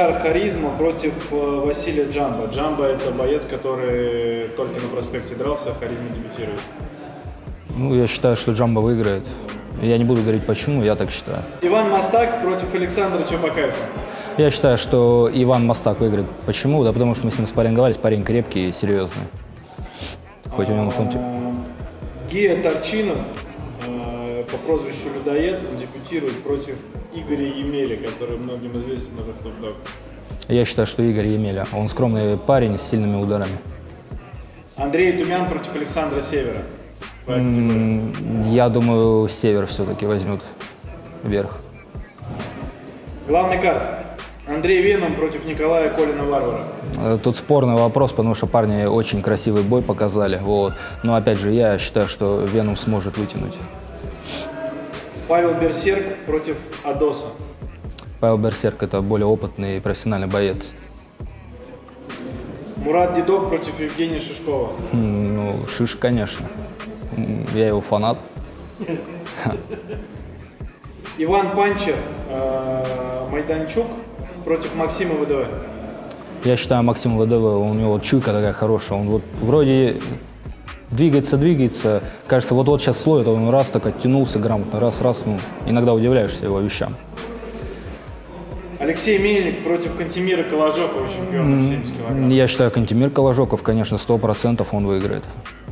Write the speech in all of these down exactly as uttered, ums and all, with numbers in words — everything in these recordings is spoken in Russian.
Ильгар Харизма против Василия Джамбо. Джамбо — это боец, который только на проспекте дрался, а Харизма дебютирует. Ну, я считаю, что Джамбо выиграет. Я не буду говорить почему, я так считаю. Иван Мастак против Александра Чупакаева. Я считаю, что Иван Мастак выиграет. Почему? Да потому что мы с ним спарринговались, парень крепкий и серьезный. Хоть у него на фронте. Гия Торчинов по прозвищу Людоед дебютирует против Игоря Емеля, который многим известен уже в топ-дог. Я считаю, что Игорь Емеля. Он скромный парень с сильными ударами. Андрей Тумян против Александра Севера. Я думаю, Север все-таки возьмет вверх. Главный карт. Андрей Веном против Николая Колина-Варвара. Тут спорный вопрос, потому что парни очень красивый бой показали. Вот. Но опять же, я считаю, что Веном сможет вытянуть. Павел Берсерк против Адоса. Павел Берсерк — это более опытный и профессиональный боец. Мурат Дидок против Евгения Шишкова. Ну, Шиш, конечно. Я его фанат. Иван Панчер, э, Майданчук против Максима ВДВ. Я считаю, Максим ВДВ, у него чуйка такая хорошая. Он вот вроде двигается, двигается. Кажется, вот-вот сейчас словит, он раз так оттянулся грамотно, раз-раз. Ну, иногда удивляешься его вещам. Алексей Мельник против Кантемира Коложокова, чемпиона в семьдесят килограмм. Я считаю, Кантемир Коложоков, конечно, сто процентов он выиграет.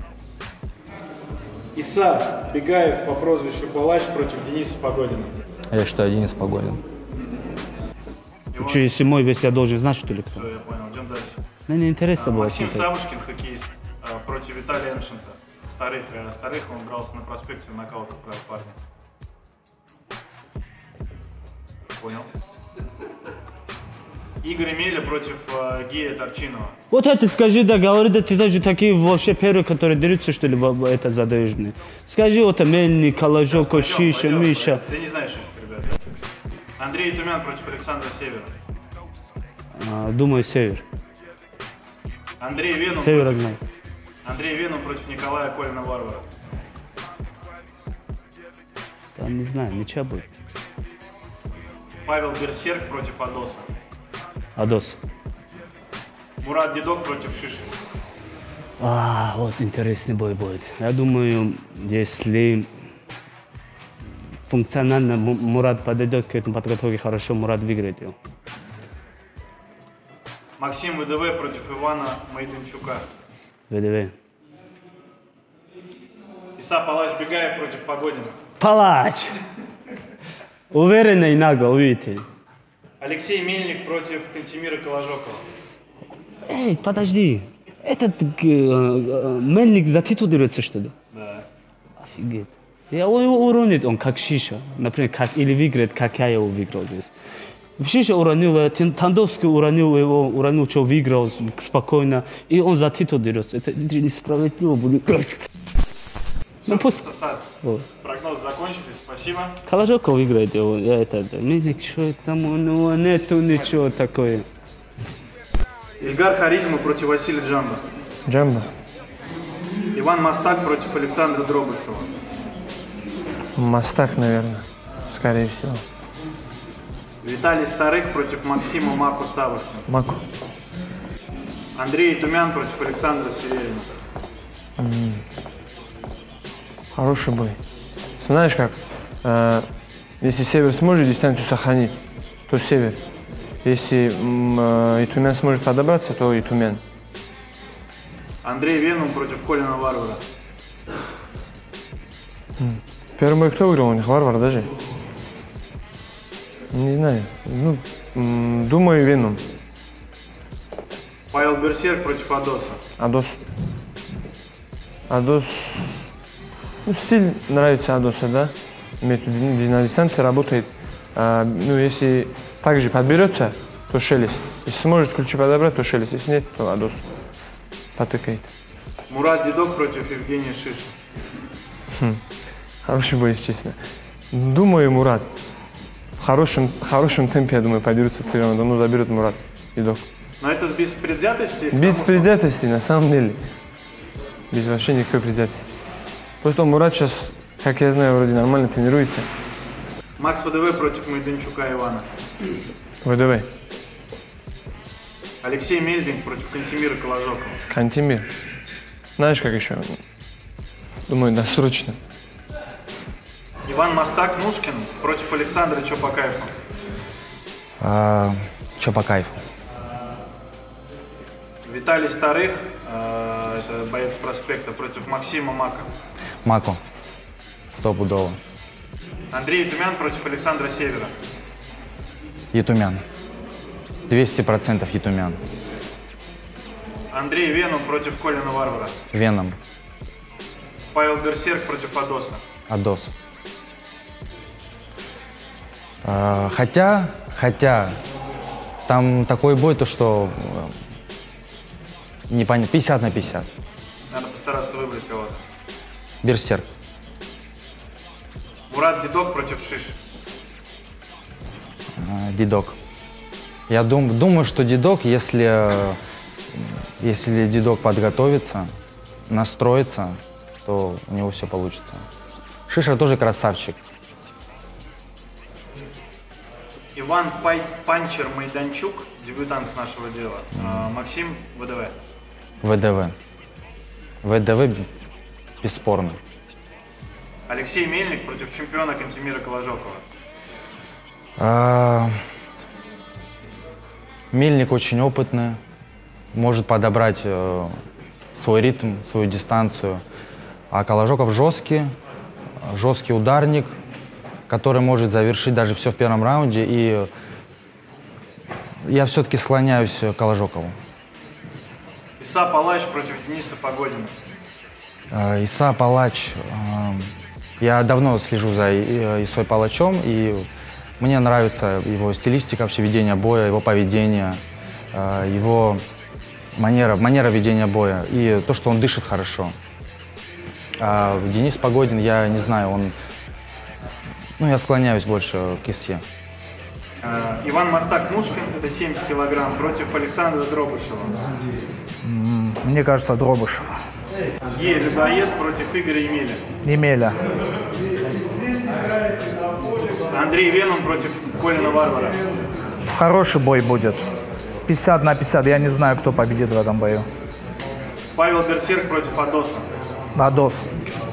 Иса Бегаев по прозвищу Палач против Дениса Погодина. Я считаю, Денис Погодин. Что, если мой вес, я должен знать, что ли? Все, я понял. Идем дальше. Ну, не интересно было. Максим Савушкин, хоккеист, против Виталия Эншента. Старых, старых он дрался на проспекте, в нокаут отправил парня. Понял. Игорь Емеля против э, Гия Торчинова. Вот это скажи, да, говори, да, ты даже такие вообще первые, которые дерутся, что ли, это задаешь мне. Скажи, вот Мельник, Коложоков, Шиша, пойдем, Миша. Ты не знаешь этих ребят. Андрей Тумян против Александра Севера. А, думаю, Север. Андрей Веном Север против... знаю. Андрей Веном против Николая Колина-Варвара. Да, не знаю, ничего будет. Павел Берсерк против Адоса. Адос. Мурат Дидок против Шиши. А, вот интересный бой будет. Я думаю, если функционально Мурат подойдет к этому подготовке хорошо, Мурат выиграет его. Максим ВДВ против Ивана Майданчука. ВДВ. Иса Палач Бегаев против Погодина. Палач! Уверенно и нагло, увидите. Алексей Мельник против Кантемира Коложокова. Эй, подожди. Этот э, э, Мельник за титул дерется, что ли? Да. Офигеть. Я его уронит, он как Шиша. Например, как, или выиграет, как я его выиграл здесь. Шиша уронил, Тандовский уронил его, уронил, что выиграл спокойно. И он за титул дерется. Это несправедливо будет. Ну, пусть... Вот. Прогнозы закончились, спасибо. Коложоков выиграет его. Я это, Мельник, что там, у него нету ничего такое. Ильгар Харизма против Василия Джамбо. Джамбо. Иван Мастак против Александра Дробышева. Мастак, наверное, скорее всего. Виталий Старых против Максима Маку Савушкина. Маку. Андрей Тумян против Александра Северина. М-м. Хороший бой. Знаешь как, э, если Север сможет дистанцию сохранить, то Север. Если э, и Тумян сможет подобраться, то и Тумян. Андрей Веном против Колина-Варвара. Первый бой кто выиграл у них? Варвар даже? Не знаю. Ну, м, думаю, Веном. Павел Берсерк против Адоса. Адос. Адос. Ну, стиль нравится Адоса, да? Метод на дистанции работает. А, ну, если также подберется, то Шелест. Если сможет ключи подобрать, то Шелест. Если нет, то Адос потыкает. Мурат Дидок против Евгения Шиши. Хм. Хороший бой, если честно. Думаю, Мурат. В хорошем, в хорошем темпе, я думаю, подерутся три раунда. Ну, заберет Мурат Дидок. Но это без предвзятости? Без предвзятости, на самом деле. Без вообще никакой предвзятости. Просто Мурат сейчас, как я знаю, вроде нормально тренируется. Макс ВДВ против Майданчука Ивана. ВДВ. Алексей Мельник против Кантемира Коложокова. Кантемир. Знаешь, как еще? Думаю, да, срочно. Иван Мастак-Нушкин против Александра Чопакаева. А, чё по кайфу? Виталий Старых, э, это боец проспекта, против Максима Мака. Мако. Стопудово. Андрей Тумян против Александра Севера. Етумян. двести процентов Етумян. Андрей Веном против Колина Варвара. Веном. Павел Берсерк против Адоса. Адос. А, хотя, хотя, там такой бой, то что не понятно, пятьдесят на пятьдесят. Надо постараться выбрать кого-то. Берсерк. Мурат Дидок против Шиши. А, Дидок. Я дум, думаю, что Дидок, если, если Дидок подготовится, настроится, то у него все получится. Шиша тоже красавчик. Иван Пай, Панчер Майданчук, дебютант с нашего дела. А, Максим ВДВ. ВДВ. ВДВ бесспорно. Алексей Мельник против чемпиона Кантемира Коложокова. А, Мельник очень опытный, может подобрать э, свой ритм, свою дистанцию. А Коложоков жесткий, жесткий ударник, который может завершить даже все в первом раунде. И я все-таки склоняюсь к Коложокову. Иса Палач против Дениса Погодина. Э, Иса Палач. Э, я давно слежу за И- Исой Палачом, и мне нравится его стилистика вообще ведения боя, его поведение, э, его манера, манера ведения боя и то, что он дышит хорошо. А Денис Погодин, я не знаю, он... Ну, я склоняюсь больше к Исе. А, Иван Мастак-Нушкин, это семьдесят килограмм, против Александра Дробышева. Мне кажется, Дробышев. Гея Людоед против Игоря Емеля. Емеля. Андрей Веном против Колина Варвара. Хороший бой будет. пятьдесят на пятьдесят. Я не знаю, кто победит в этом бою. Павел Берсерк против Адоса. Адос.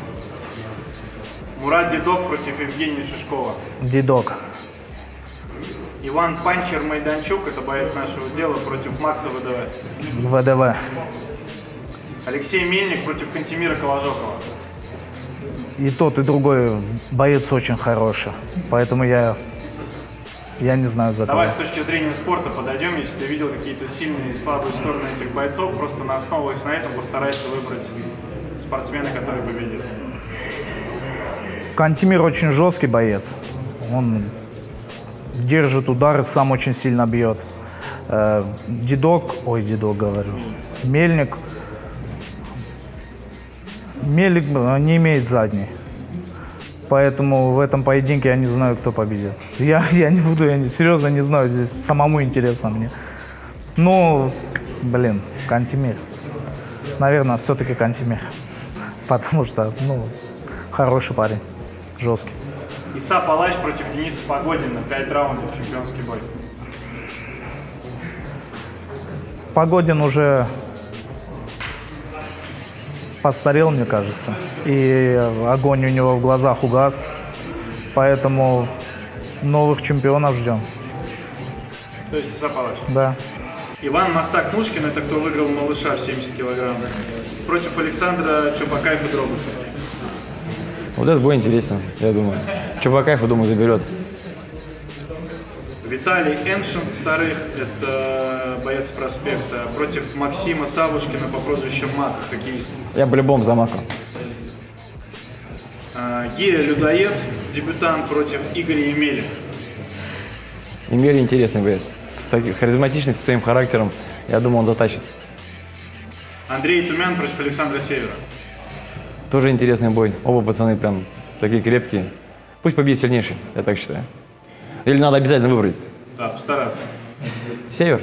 Мурат Дидок против Евгения Шишкова. Дидок. Иван Панчер Майданчук, это боец нашего дела, против Макса ВДВ. ВДВ. Алексей Мельник против Кантемира Коложокова. И тот, и другой боец очень хороший. Поэтому я, я не знаю за Давай с кого. точки зрения спорта подойдем, если ты видел какие-то сильные и слабые стороны этих бойцов, просто на основываясь на этом постарайся выбрать спортсмена, который победит. Кантемир очень жесткий боец. Он держит удары, сам очень сильно бьет. Э, Дидок, ой, Дидок говорю, Мельник. Мельник не имеет задней. Поэтому в этом поединке я не знаю, кто победит. Я, я не буду, я не, серьезно не знаю, здесь самому интересно мне. Ну, блин, Кантемир. Наверное, все-таки Кантемир. Потому что, ну, хороший парень, жесткий. Иса Палач против Дениса Погодина, пять раундов, чемпионский бой. Погодин уже постарел, мне кажется, и огонь у него в глазах угас, поэтому новых чемпионов ждем. То есть Иса Палач. Да. Иван Мастак-Нушкин, это кто выиграл малыша в семьдесят килограмм, против Александра Чопакаева Дробышева. Вот это будет интересно, я думаю. Чубакаев, я думаю, заберет. Виталий Эншин Старых, это боец проспекта, против Максима Савушкина по прозвищу Мак, хоккеист. Я по-любому за Мака. А, Гея Людоед, дебютант, против Игоря Емеля. Емель интересный боец. С таким харизматичный, со своим характером. Я думаю, он затащит. Андрей Тумян против Александра Севера. Тоже интересный бой. Оба пацаны прям такие крепкие. Пусть победит сильнейший, я так считаю. Или надо обязательно выбрать? Да, постараться. Север?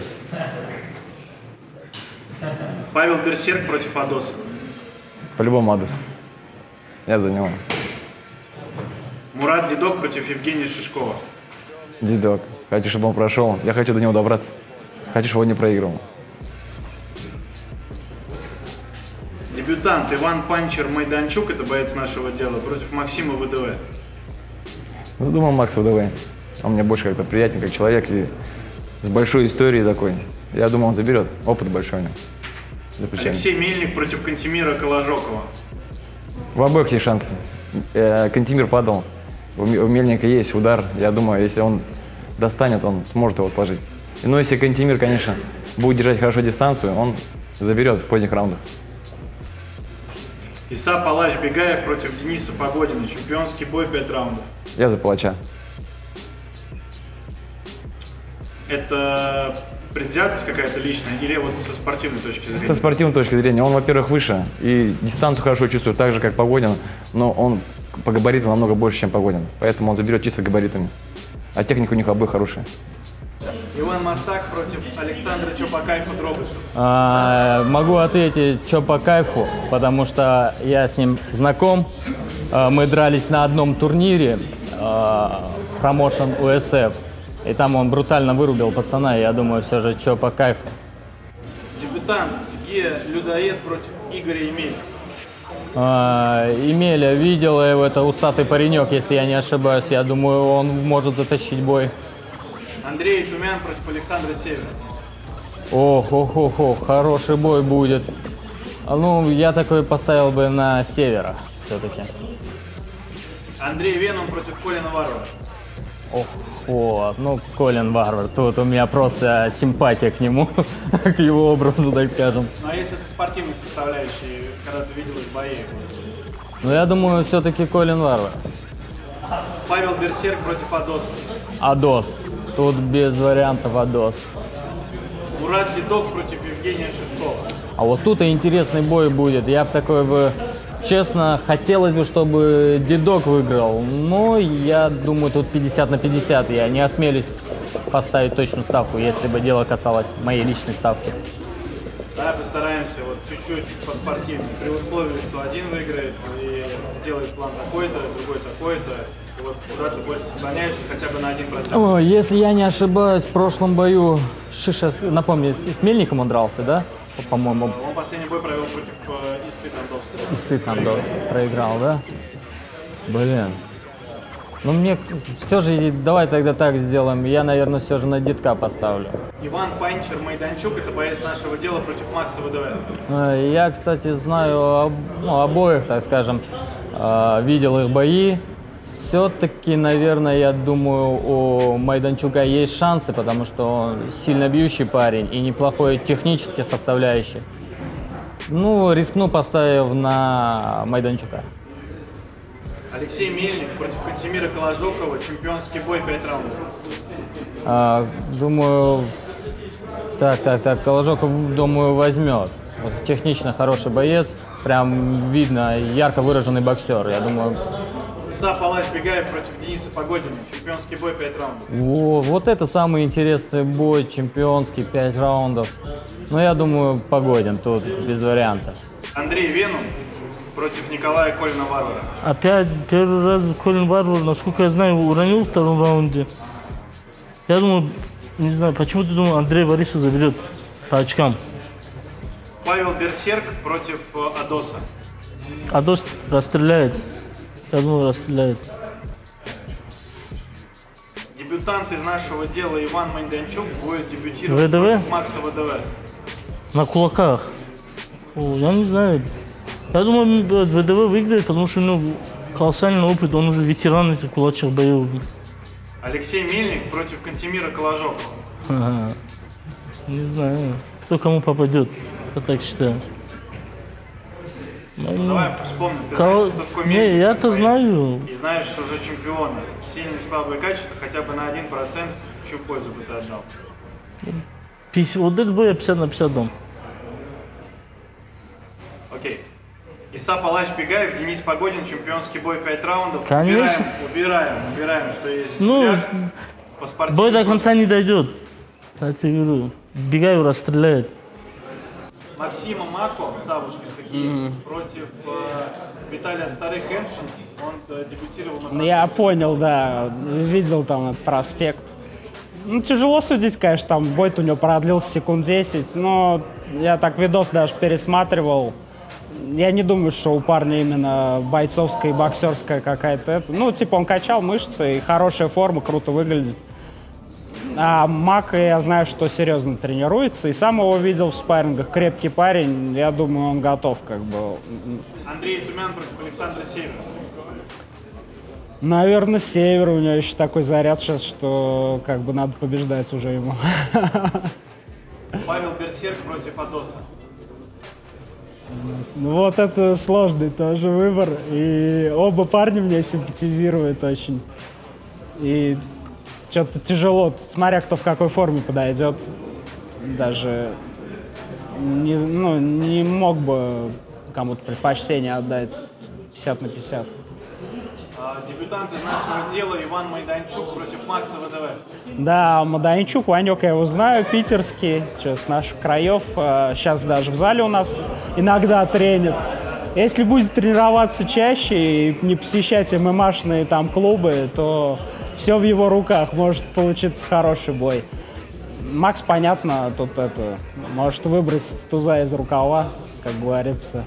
Павел Берсерк против Адоса. По-любому Адос. Я за него. Мурат Дидок против Евгения Шишкова. Дидок. Хочу, чтобы он прошел. Я хочу до него добраться. Хочу, чтобы он не проигрывал. Дебютант Иван Панчер Майданчук, это боец нашего дела, против Максима ВДВ. Ну, думал, Макс ВДВ. Он мне больше как-то приятнее, как человек, и с большой историей такой. Я думаю, он заберет. Опыт большой у него. Алексей Мельник против Кантемира Коложокова. В обоих есть шансы. Э, Кантемир падал. У Мельника есть удар. Я думаю, если он достанет, он сможет его сложить. Но если Кантемир, конечно, будет держать хорошо дистанцию, он заберет в поздних раундах. Иса Палач Бегаев против Дениса Погодина. Чемпионский бой, пять раундов. Я за Палача. Это предвзятость какая-то личная или вот со спортивной точки зрения? Со спортивной точки зрения. Он, во-первых, выше и дистанцию хорошо чувствует, так же, как Погодин, но он по габаритам намного больше, чем Погодин. Поэтому он заберет чисто габаритами. А техника у них обоих хорошая. Иван Мастак против Александра Чо по кайфу Дробышев. А, могу ответить, Чо по кайфу, потому что я с ним знаком. А, мы дрались на одном турнире, промоушен ю эс эф, и там он брутально вырубил пацана, и я думаю, все же Чо по кайфу. Дебютант Гея Людоед против Игоря Емеля. А, Емеля, видел его, это усатый паренек, если я не ошибаюсь, я думаю, он может затащить бой. Андрей Тумян против Александра Севера. Ох, ох, ох, ох, хороший бой будет. Ну, я такой поставил бы на Севера все-таки. Андрей Веном против Колина Варвара. Ох, вот, ну, Колин Варвар, тут у меня просто симпатия к нему, к его образу, так скажем. Ну, а если со спортивной составляющей, когда ты видел их бои? Ну, я думаю, все-таки Колин Варвар. Павел Берсерк против Адоса. Адос. Тут без вариантов Адос. Мурат Дедок против Евгения Шишкова. А вот тут и интересный бой будет. Я бы такой бы, честно, хотелось бы, чтобы Дедок выиграл. Но я думаю, тут пятьдесят на пятьдесят. Я не осмелюсь поставить точную ставку, если бы дело касалось моей личной ставки. Да, постараемся вот чуть-чуть по-спортивному, при условии, что один выиграет и сделает план такой-то, другой такой-то. Вот куда ты больше склоняешься, хотя бы на один процент. О, если я не ошибаюсь, в прошлом бою Шиша, напомню, с Мельником он дрался, да? По-моему. Он последний бой провел против э, Исы Тандовского. Исы Тандовского проиграл, да? Блин. Ну мне все же, давай тогда так сделаем. Я, наверное, все же на Дедка поставлю. Иван Панчер Майданчук, это боец нашего дела против Макса ВДВ. Я, кстати, знаю ну, обоих, так скажем, видел их бои. Все-таки, наверное, я думаю, у Майданчука есть шансы, потому что он сильно бьющий парень и неплохой технически составляющий. Ну, рискну, поставив на Майданчука. Алексей Мельник против Кантемира Коложокова, чемпионский бой, пять раундов. А, думаю, так, так, так, Коложоков, думаю, возьмет. Вот, технично хороший боец, прям видно, ярко выраженный боксер, я думаю. Иса Палач Бегаев против Дениса Погодина, чемпионский бой, пять раундов. О, вот это самый интересный бой, чемпионский, пять раундов. Но я думаю, Погодин, тут без вариантов. Андрей Венум против Николая Колина Варвара. Опять первый раз Колин Варвар, насколько я знаю, уронил в втором раунде. Я думаю, не знаю, почему ты думал, Андрей Борисов заберет по очкам? Павел Берсерк против Адоса. Адос расстреляет. Я думаю, расстреляет. Дебютант из нашего дела Иван Майданчук будет дебютировать ВДВ? против Макса ВДВ. На кулаках. О, я не знаю. Я думаю, ВДВ выиграет, потому что у него колоссальный опыт, он уже ветеран этих кулачных боев. Алексей Мельник против Кантемира Коложокова. Ага. Не знаю, кто кому попадет, я так считаю. Ну, давай вспомним, ты Кол... знаешь, кто такой Мельник? Не, я-то знаю. И знаешь уже чемпиона. Сильные, слабые качества, хотя бы на один процент, чью пользу бы ты отдал? пятьдесят, вот этот бой я пятьдесят на пятьдесят дам. Окей. Иса Палач Бегаев, Денис Погодин, чемпионский бой, пять раундов. Конечно. Убираем, убираем, убираем, что есть. Ну, по спортивному. бой до конца не дойдет. Я тебе говорю, Бегаев расстреляет. Максима Мако, Савушкин, хоккеист, mm-hmm. против э, Виталия Старых-Эншин. Он э, дебютировал на проспекте. Я понял, да. Видел там этот проспект. Ну, тяжело судить, конечно, там бой у него продлился секунд десять, но я так видос даже пересматривал. я не думаю, что у парня именно бойцовская и боксерская какая-то это. Ну, типа он качал мышцы, и хорошая форма, круто выглядит. А Мака, я знаю, что серьезно тренируется, и сам его видел в спаррингах. Крепкий парень, я думаю, он готов как бы. Андрей Тумян против Александра Севера. Наверное, Север, у него еще такой заряд сейчас, что как бы надо побеждать уже ему. Павел Берсерк против Адоса. Ну вот это сложный тоже выбор, и оба парня мне симпатизируют очень. И что-то тяжело, смотря кто в какой форме подойдет, даже не, ну, не мог бы кому-то предпочтение отдать пятьдесят на пятьдесят. Дебютант из нашего дела Иван Майданчук против Макса ВДВ. Да, Майданчук, Ванек, я его знаю, питерский, с наших краев. Сейчас даже в зале у нас иногда тренит. Если будет тренироваться чаще и не посещать ММАшные там клубы, то все в его руках, может получиться хороший бой. Макс, понятно, тут это, может выбросить туза из рукава, как говорится.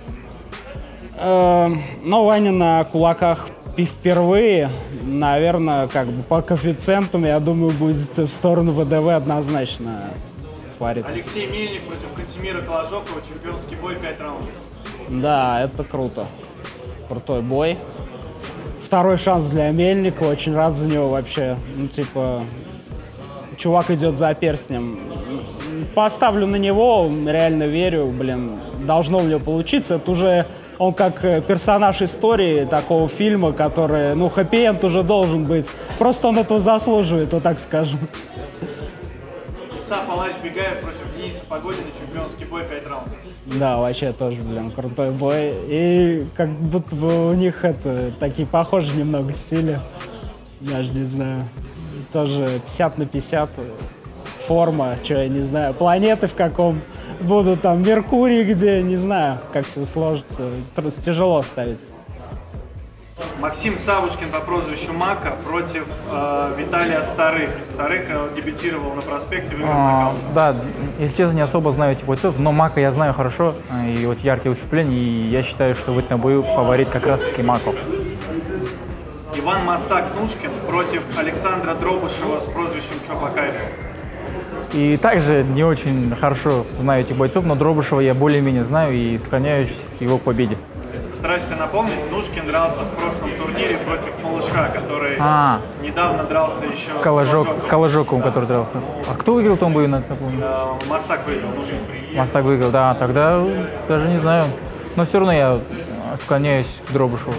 Но Ваня на кулаках впервые, наверное, как бы по коэффициентам, я думаю, будет в сторону ВДВ однозначно фаворит. Алексей Мельник против Кантемира Коложокова, чемпионский бой, пять раундов. Да, это круто. Крутой бой. Второй шанс для Мельника, очень рад за него вообще. Ну, типа, чувак идет за перстнем. Поставлю на него, реально верю, блин, должно у него получиться. Это уже он как персонаж истории такого фильма, который, ну, хэппи-энд уже должен быть. Просто он этого заслуживает, вот так скажем. Иса Палач-Бегаев против Дениса Погодина, чемпионский бой, пять раундов. Да, вообще тоже, блин, крутой бой. И как будто бы у них это такие похожие немного стили. Даже не знаю. Тоже пятьдесят на пятьдесят. Форма, что я не знаю, планеты в каком будут, там, Меркурий где, не знаю, как все сложится. Просто тяжело ставить. Максим Савушкин по прозвищу Мака против э, Виталия Старых. Старых э, дебютировал на проспекте, выиграл А, нокаут. да, если честно, не особо знаю этих бойцов, но Мака я знаю хорошо, и вот яркие выступления, и я считаю, что в этом бою фаворит как раз-таки Мако. Иван Мастак-Нушкин против Александра Дробышева с прозвищем Чо по кайфу. И также не очень хорошо знаю этих бойцов, но Дробышева я более-менее знаю и склоняюсь к его победе. Постараюсь тебе напомнить, Нушкин дрался в прошлом турнире против Малыша, который А, недавно дрался еще с Коложок, Коложоком. с Коложоковым, который дрался. А кто выиграл в том бою, напомню? Э, Мастак выиграл, Нушкин. Мастак выиграл, да, тогда даже не знаю. Но все равно я склоняюсь к Дробышеву.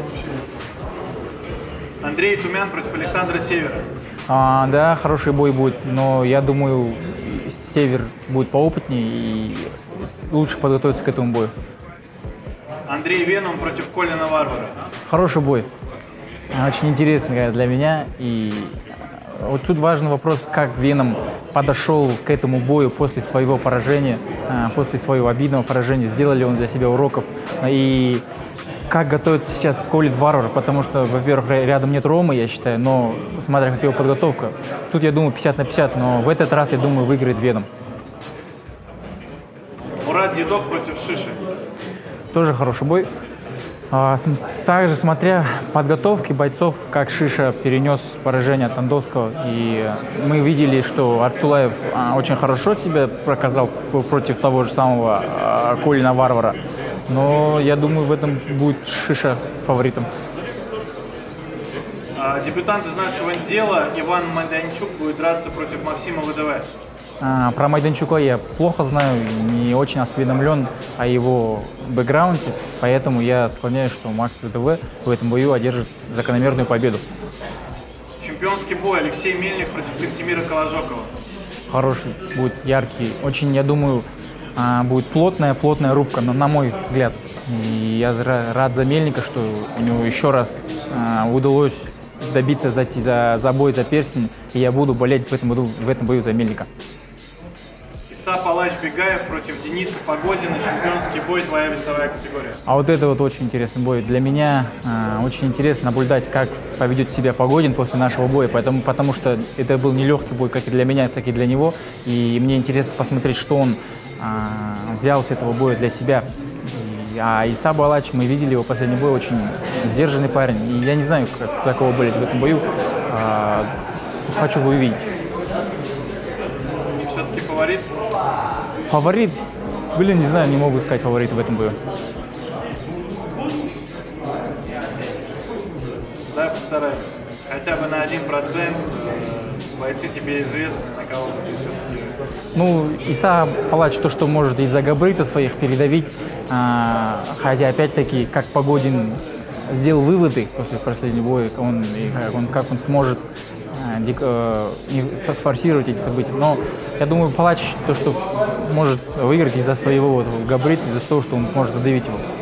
Андрей Тумян против Александра Севера. А, да, хороший бой будет, но я думаю, Север будет поопытнее и лучше подготовиться к этому бою. Андрей Веном против Колина Варвара. Хороший бой, очень интересный для меня. И вот тут важный вопрос, как Веном подошел к этому бою после своего поражения, после своего обидного поражения, сделал ли он для себя уроков. И как готовится сейчас Колин Варвар, потому что, во-первых, рядом нет Ромы, я считаю, но смотря как его подготовка, тут я думаю пятьдесят на пятьдесят, но в этот раз, я думаю, выиграет Веном. Мурат Дедок против Шиши. Тоже хороший бой. А, также смотря подготовки бойцов, как Шиша перенес поражение от Тандовского, и мы видели, что Арцулаев а, очень хорошо себя показал против того же самого а, Колина Варвара. Но я думаю, в этом будет Шиша фаворитом. А, дебютант из нашего дела Иван Майданчук будет драться против Максима ВДВ. А, про Майданчука я плохо знаю, не очень осведомлен о его бэкграунде, поэтому я склоняюсь, что Макс ВДВ в этом бою одержит закономерную победу. Чемпионский бой Алексей Мельник против Кантемира Коложокова. Хороший, будет яркий, очень, я думаю, будет плотная, плотная рубка, но на мой взгляд. И я рад за Мельника, что у него еще раз удалось добиться за, за, за бой за перстень, и я буду болеть в этом, бою, в этом бою за Мельника. Иса Палач-Бегаев против Дениса Погодина, чемпионский бой, твоя весовая категория. А вот это вот очень интересный бой. Для меня э, очень интересно наблюдать, как поведет себя Погодин после нашего боя, поэтому, потому что это был нелегкий бой как и для меня, так и для него, и мне интересно посмотреть, что он э, взял с этого боя для себя. А Иса Балач, мы видели его последний бой, очень сдержанный парень. И я не знаю, как, за кого болеть в этом бою. А, хочу его увидеть. И все-таки фаворит? Фаворит? Блин, не знаю, не могу сказать фаворита в этом бою. Да, постараемся. Хотя бы на один процент бойцы тебе известны, на кого ты все-таки. Ну, Иса Балач то, что может из-за габарита своих передавить, а, хотя опять-таки, как Погодин сделал выводы после последнего боя, он, и как, он, как он сможет а, дик, а, не форсировать эти события. Но я думаю, Балач то, что может выиграть из-за своего вот, габарита, из-за того, что он может задавить его.